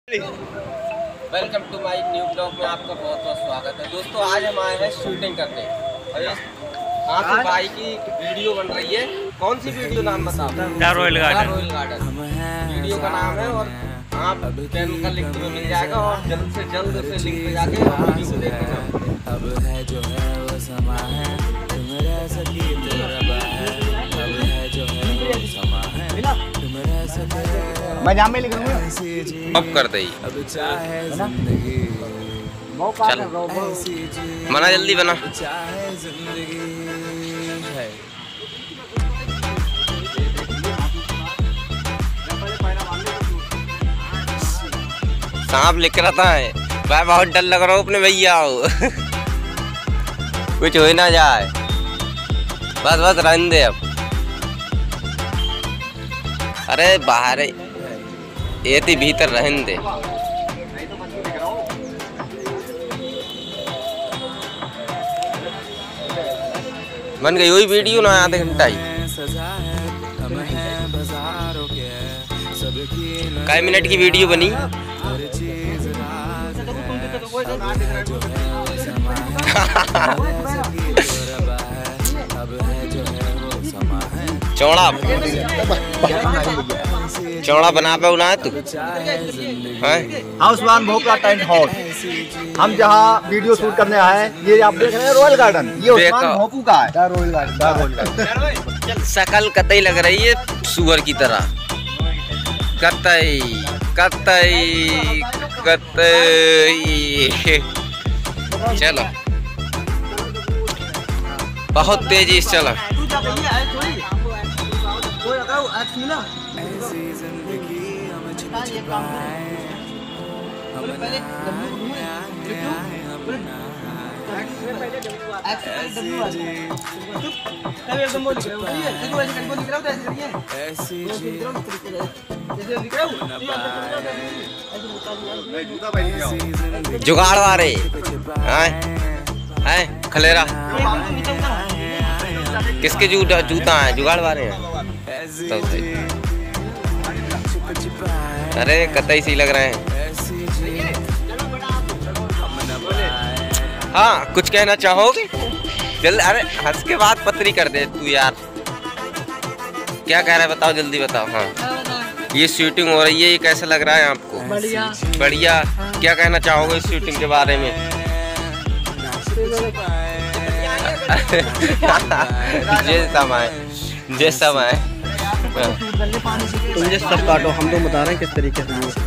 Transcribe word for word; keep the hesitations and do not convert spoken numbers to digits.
Welcome to my new blog में आपका बहुत बहुत स्वागत है। दोस्तों आज हम आए हैं शूटिंग करने और यहाँ भाई की वीडियो बन रही है। कौन सी वीडियो नाम बताओ? The Royal Garden. Royal Garden video का नाम है और आप चैनल का लिंक में मिल जाएगा और जल्द से जल्द उसे लिंक पे जाके वीडियो को देखना। अब है जो है वो समा है, तुम रह सकी तो रबा है। अब है जो है वो समा है, तुम रह सके मैं जाम में लिख लूंगा। अब कर दे अब चाहे जिंदगी चल मना जल्दी बना। चाहे जिंदगी है। सांप लिख रहा था भाई, बहुत डर लग रहा हूँ अपने भैया कुछ हो ना जाए। बस बस रहने दे अब। अरे बाहर ये थी भीतर रहने दे। बन गई वही वीडियो ना आधे घंटा ही। कई मिनट की वीडियो बनी। चौड़ा चौड़ा बना पे उना तू हाउस वन भोपला टेंट हाउस। हम जहाँ वीडियो शूट करने आए हैं, ये आप देख रहे हैं रॉयल गार्डन। ये उस्मान भोपू का है। The Royal Garden, the Royal Garden. शकल कतई लग रही है सुअर की तरह। कतई कतई कतई। चलो बहुत तेजी से चलो। ऐसी जिंदगी हम छिपाए, हम आए अपना ऐसी जुगाड़ वाले हैं खलेरा। किसके जूता जूता है? जुगाड़ वाले हैं तो सही। अरे कतई सी लग रहे हैं। हाँ कुछ कहना चाहोगे? जल्दी। अरे हंस के बाद पतरी कर दे तू यार। क्या कह रहा है बताओ, जल्दी बताओ। हाँ ये शूटिंग हो रही है, ये कैसा लग रहा है आपको? बढ़िया बढ़िया। क्या कहना चाहोगे इस शूटिंग के बारे में? जे समय जे समय तुम जो सब काटो, हम तो बता रहे हैं किस तरीके से।